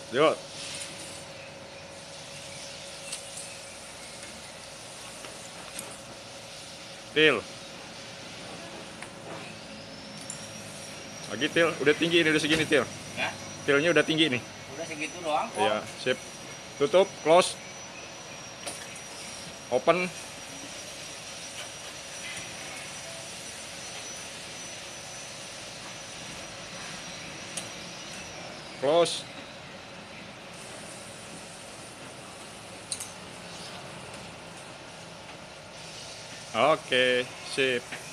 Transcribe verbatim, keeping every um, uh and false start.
Yuk. Til. Lagi til, udah tinggi ini, udah segini til. Ya? Tilnya udah tinggi nih. Udah segitu doang kok. Iya, sip. Tutup, close. Open. Close. Oke, sip.